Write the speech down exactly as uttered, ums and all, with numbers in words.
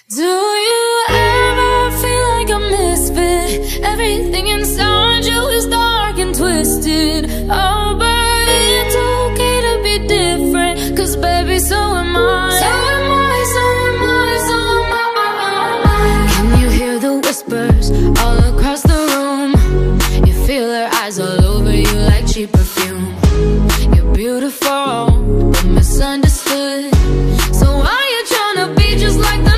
Do you ever feel like a misfit? Everything inside you is dark and twisted. Oh, but it's okay to be different, 'cause baby, so am I. So am I, so am I, so am I. Can you hear the whispers all across the room? You feel her eyes all over you like cheap perfume. You're beautiful, but misunderstood. So why you tryna be just like the